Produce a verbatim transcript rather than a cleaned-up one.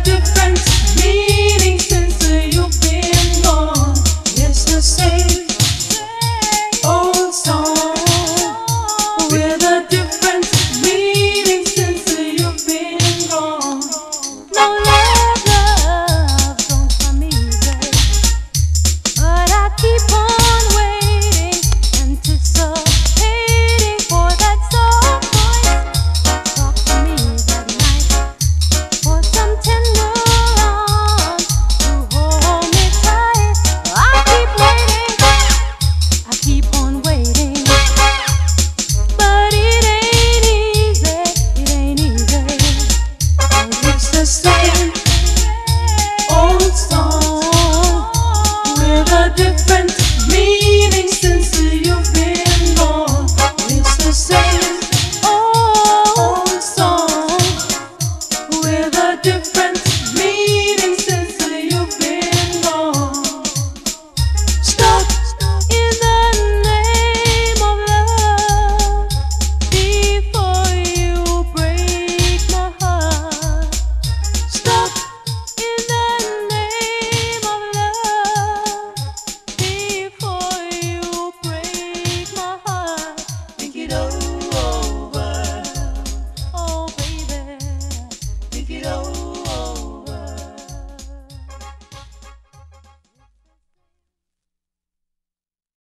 different meaning since you've been gone. It's the same old song with a different meaning since you've been gone. No love, love don't come easy, but I keep on waiting, anticipating for that soft voice that talks to me that night, for some tender arms to hold me tight. I keep waiting, I keep on waiting, but it ain't easy, it ain't easy. It's the same old song with a different meaning since you've been gone. It's the same old song with a different